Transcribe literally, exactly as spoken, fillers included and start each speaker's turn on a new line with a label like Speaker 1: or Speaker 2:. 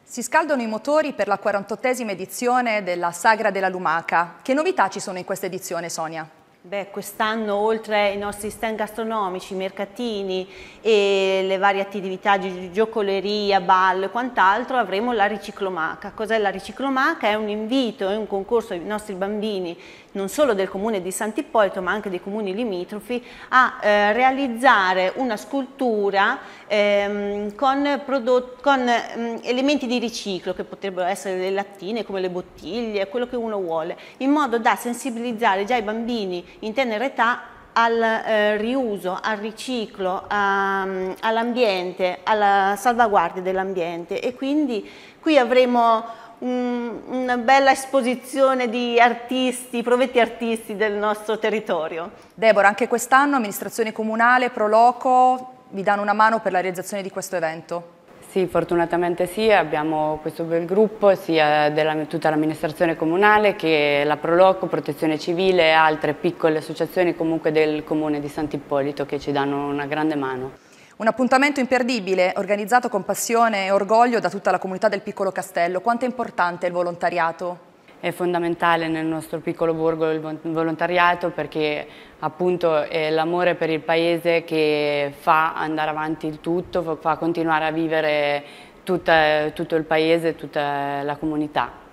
Speaker 1: Si scaldano i motori per la quarantottesima edizione della Sagra della Lumaca. Che novità ci sono in questa edizione, Sonia?
Speaker 2: Beh, quest'anno oltre ai nostri stand gastronomici, mercatini e le varie attività di giocoleria, ballo e quant'altro avremo la riciclomaca. Cos'è la riciclomaca? È un invito, è un concorso ai nostri bambini, non solo del comune di Sant'Ippolito ma anche dei comuni limitrofi, a eh, realizzare una scultura ehm, con, con ehm, elementi di riciclo che potrebbero essere le lattine come le bottiglie, quello che uno vuole, in modo da sensibilizzare già i bambini in tenera età al eh, riuso, al riciclo, all'ambiente, alla salvaguardia dell'ambiente, e quindi qui avremo un, una bella esposizione di artisti, provetti artisti del nostro territorio.
Speaker 1: Deborah, anche quest'anno amministrazione comunale, Proloco vi danno una mano per la realizzazione di questo evento?
Speaker 3: Sì, fortunatamente sì, abbiamo questo bel gruppo sia della tutta l'amministrazione comunale che la Proloco, Protezione Civile e altre piccole associazioni comunque del comune di Sant'Ippolito che ci danno una grande mano.
Speaker 1: Un appuntamento imperdibile, organizzato con passione e orgoglio da tutta la comunità del Piccolo Castello. Quanto è importante il volontariato?
Speaker 3: È fondamentale nel nostro piccolo borgo il volontariato, perché appunto è l'amore per il paese che fa andare avanti il tutto, fa continuare a vivere tutta, tutto il paese, tutta la comunità.